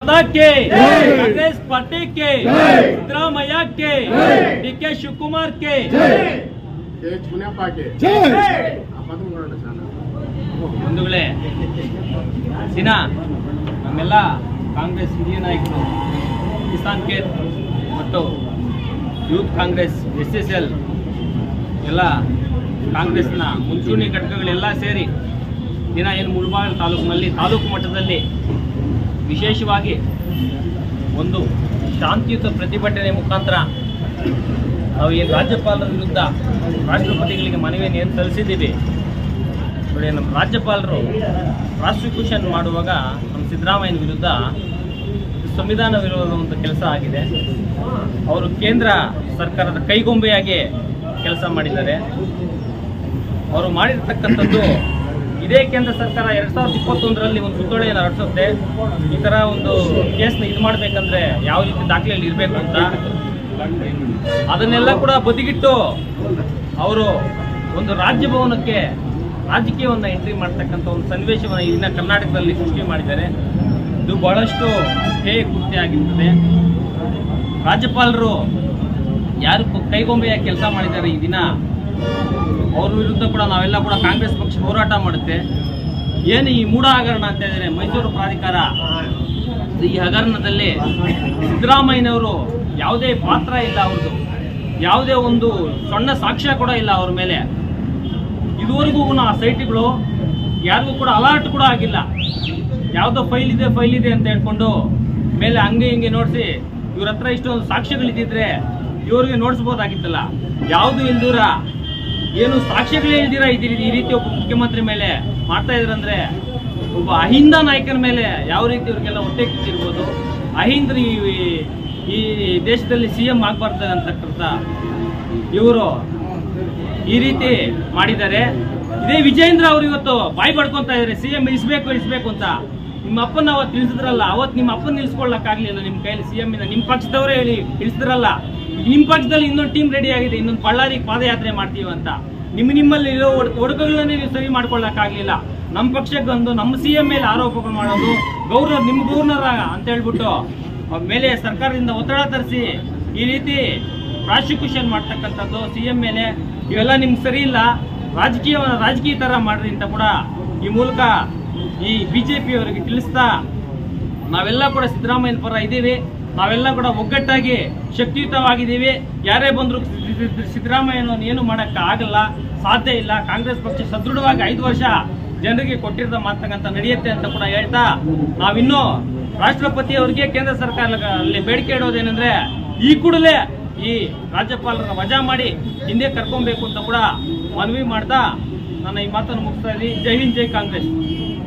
माता के, कांग्रेस पार्टी के, सिद्धरामಯ್ಯ के, डी.के. ಶಿವಕುಮಾರ್ के, ಬಂಧುಗಳೇ, ದಿನ ನಮ್ಮೆಲ್ಲ ಕಾಂಗ್ರೆಸ್ ಹಿರಿಯ ನಾಯಕರು, ಕಿಸಾನ್ ಕೇರ್ ಮತ್ತು ಯೂತ್ ಕಾಂಗ್ರೆಸ್, SSL ಎಲ್ಲ ಕಾಂಗ್ರೆಸ್ನ ಮುಂಚೂಣಿ ಘಟಕಗಳೆಲ್ಲ ಸೇರಿ ದಿನ ಏನು ಮುಳಬಾಗಿಲು ತಾಲೂಕಿನಲ್ಲಿ ತಾಲೂಕು ಮಟ್ಟದಲ್ಲಿ ವಿಶೇಷವಾಗಿ ಒಂದು ಶಾಂತಿಯುತ ಪ್ರತಿಭಟನೆ ಮುಖಾಂತರ ನಾವು ಏನು ರಾಜ್ಯಪಾಲರ ವಿರುದ್ಧ ರಾಷ್ಟ್ರಪತಿಗಳಿಗೆ ಮನವಿಯನ್ನು ಏನು ಸಲ್ಲಿಸಿದ್ದೀವಿ ನೋಡಿ. ನಮ್ಮ ರಾಜ್ಯಪಾಲರು ಪ್ರಾಸಿಕ್ಯೂಷನ್ ಮಾಡುವಾಗ ನಮ್ಮ ಸಿದ್ದರಾಮಯ್ಯನ ವಿರುದ್ಧ ಸಂವಿಧಾನ ವಿರೋಧ ಒಂದು ಕೆಲಸ ಆಗಿದೆ. ಅವರು ಕೇಂದ್ರ ಸರ್ಕಾರದ ಕೈಗೊಂಬೆಯಾಗಿ ಕೆಲಸ ಮಾಡಿದ್ದಾರೆ. ಅವರು ಮಾಡಿರ್ತಕ್ಕಂಥದ್ದು ಇದೇ ಕೇಂದ್ರ ಸರ್ಕಾರ 2021ರಲ್ಲಿ ಒಂದು ಸುತ್ತೋಲೆಯನ್ನು ಹೊರಡಿಸುತ್ತೆ. ಈ ಥರ ಒಂದು ಕೇಸ್ನ ಇದು ಮಾಡಬೇಕಂದ್ರೆ ಯಾವ ರೀತಿ ದಾಖಲೆಯಲ್ಲಿ ಇರಬೇಕು ಅಂತ, ಅದನ್ನೆಲ್ಲ ಕೂಡ ಬದಿಗಿಟ್ಟು ಅವರು ಒಂದು ರಾಜ್ಯಭವನಕ್ಕೆ ರಾಜಕೀಯವನ್ನು ಎಂಟ್ರಿ ಮಾಡ್ತಕ್ಕಂಥ ಒಂದು ಸನ್ನಿವೇಶವನ್ನು ಇನ್ನು ಕರ್ನಾಟಕದಲ್ಲಿ ಸೃಷ್ಟಿ ಮಾಡಿದ್ದಾರೆ. ಇದು ಬಹಳಷ್ಟು ಹೇಯ ಕೃತ್ಯ ಆಗಿರ್ತದೆ. ರಾಜ್ಯಪಾಲರು ಯಾರು ಕೈಗೊಂಬೆಯಾಗಿ ಕೆಲಸ ಮಾಡಿದ್ದಾರೆ ಈ ದಿನ, ಅವ್ರ ವಿರುದ್ಧ ಕೂಡ ನಾವೆಲ್ಲ ಕೂಡ ಕಾಂಗ್ರೆಸ್ ಪಕ್ಷ ಹೋರಾಟ ಮಾಡುತ್ತೆ. ಏನು ಈ ಮೂಢ ಹಗರಣ ಅಂತ ಇದ್ದಾರೆ ಮೈಸೂರು ಪ್ರಾಧಿಕಾರ, ಈ ಹಗರಣದಲ್ಲಿ ಸಿದ್ದರಾಮಯ್ಯನವರು ಯಾವುದೇ ಪಾತ್ರ ಇಲ್ಲ, ಅವ್ರದ್ದು ಯಾವುದೇ ಒಂದು ಸಣ್ಣ ಸಾಕ್ಷ್ಯ ಕೂಡ ಇಲ್ಲ ಅವ್ರ ಮೇಲೆ. ಇದುವರೆಗೂ ಆ ಸೈಟ್ಗಳು ಯಾರಿಗೂ ಕೂಡ ಅಲರ್ಟ್ ಕೂಡ ಆಗಿಲ್ಲ. ಯಾವುದೋ ಫೈಲ್ ಇದೆ ಅಂತ ಹೇಳ್ಕೊಂಡು ಮೇಲೆ ಹಂಗೆ ಹಿಂಗೆ ನೋಡಿಸಿ ಇವ್ರ ಹತ್ರ ಇಷ್ಟೊಂದು ಸಾಕ್ಷ್ಯಗಳಿದ್ದಿದ್ರೆ ಇವ್ರಿಗೆ ನೋಡಿಸ್ಬೋದಾಗಿತ್ತಲ್ಲ. ಯಾವುದು ಇಲ್ದಿರ, ಏನು ಸಾಕ್ಷ್ಯಗಳೇ ಇಲ್ದಿರ ಈ ರೀತಿ ಒಬ್ಬ ಮುಖ್ಯಮಂತ್ರಿ ಮೇಲೆ ಮಾಡ್ತಾ ಇದ್ರಂದ್ರೆ ಒಬ್ಬ ಅಹಿಂದ ನಾಯಕನ ಮೇಲೆ ಯಾವ ರೀತಿ ಇವ್ರಿಗೆಲ್ಲ ಹೊಟ್ಟೆ ಕಿಚ್ಚಿರ್ಬೋದು. ಅಹಿಂದ್ರಿ ಈ ದೇಶದಲ್ಲಿ CM ಆಗಬಾರ್ದು ಅಂತಕ್ಕಂಥ ಇವರು ಈ ರೀತಿ ಮಾಡಿದ್ದಾರೆ. ಇದೇ ವಿಜಯೇಂದ್ರ ಅವರು ಇವತ್ತು ಬಾಯಿ ಪಡ್ಕೊಂತ ಇದ್ದಾರೆ CM ಇಳಿಸ್ಬೇಕು ಅಂತ. ನಿಮ್ಮ ಅಪ್ಪನ ಅವತ್ತು ತಿಳಿಸಿದ್ರಲ್ಲ, ಅವತ್ತು ನಿಮ್ಮ ಅಪ್ಪನ ನಿಲ್ಸ್ಕೊಳ್ಳಕ್ಕಾಗ್ಲಿಲ್ಲ ನಿಮ್ಮ ಕೈಯಲ್ಲಿ CM ಇಂದ. ನಿಮ್ಮ ಪಕ್ಷದವರೇ ಹೇಳಿ ಇಳಿಸಿದ್ರಲ್ಲ, ನಿಮ್ಮ ಪಕ್ಷದಲ್ಲಿ ಇನ್ನೊಂದು ಟೀಮ್ ರೆಡಿ ಆಗಿದೆ, ಇನ್ನೊಂದು ಬಳ್ಳಾರಿಗೆ ಪಾದಯಾತ್ರೆ ಮಾಡ್ತೀವಿ ಅಂತ. ನಿಮ್ಮಲ್ಲಿ ಇರೋ ಒಡಕುಗಳನ್ನೇ ನೀವು ಸರಿ ಮಾಡ್ಕೊಳ್ಳಕ್ಕಾಗ್ಲಿಲ್ಲ. ನಮ್ಮ ಪಕ್ಷಕ್ಕೆ ಬಂದು ನಮ್ಮ CM ಮೇಲೆ ಆರೋಪಗಳು ಮಾಡೋದು, ನಿಮ್ಮ ಗವರ್ನರ್ ಅಂತ ಹೇಳ್ಬಿಟ್ಟು ಮೇಲೆ ಸರ್ಕಾರದಿಂದ ಒತ್ತಡ ತರಿಸಿ ಈ ರೀತಿ ಪ್ರಾಸಿಕ್ಯೂಷನ್ ಮಾಡ್ತಕ್ಕಂಥದ್ದು CM ಮೇಲೆ, ಇವೆಲ್ಲ ನಿಮ್ಗೆ ಸರಿ ಇಲ್ಲ. ರಾಜಕೀಯ ತರ ಮಾಡ್ರಿ ಅಂತ ಕೂಡ ಈ ಮೂಲಕ ಈ BJP ಅವರಿಗೆ ತಿಳಿಸ್ತಾ, ನಾವೆಲ್ಲ ಕೂಡ ಸಿದ್ದರಾಮಯ್ಯನ ಪರ ಇದ್ದೀವಿ. ನಾವೆಲ್ಲ ಕೂಡ ಒಗ್ಗಟ್ಟಾಗಿ ಶಕ್ತಿಯುತವಾಗಿದ್ದೀವಿ. ಯಾರೇ ಬಂದ್ರು ಸಿದ್ದರಾಮಯ್ಯನನ್ನು ಏನು ಮಾಡಕ್ಕೆ ಆಗಲ್ಲ, ಸಾಧ್ಯ ಇಲ್ಲ. ಕಾಂಗ್ರೆಸ್ ಪಕ್ಷ ಸದೃಢವಾಗಿ 5 ವರ್ಷ ಜನರಿಗೆ ಕೊಟ್ಟಿರೋ ಮಾತಂತ ನಡೆಯುತ್ತೆ ಅಂತ ಕೂಡ ಹೇಳ್ತಾ, ನಾವಿನ್ನೂ ರಾಷ್ಟ್ರಪತಿ ಅವರಿಗೆ ಕೇಂದ್ರ ಸರ್ಕಾರದಲ್ಲಿ ಬೇಡಿಕೆ ಇಡೋದೇನೆಂದ್ರೆ ಈ ಕೂಡಲೇ ಈ ರಾಜ್ಯಪಾಲರನ್ನ ವಜಾ ಮಾಡಿ ಹಿಂದೆ ಕರ್ಕೊಬೇಕು ಅಂತ ಕೂಡ ಮನವಿ ಮಾಡ್ತಾ ನನ್ನ ಈ ಮಾತನ್ನು ಮುಗಿಸ್ತಾ ಇದ್ದೀನಿ. ಜೈ ಹಿಂದ್, ಜೈ ಕಾಂಗ್ರೆಸ್.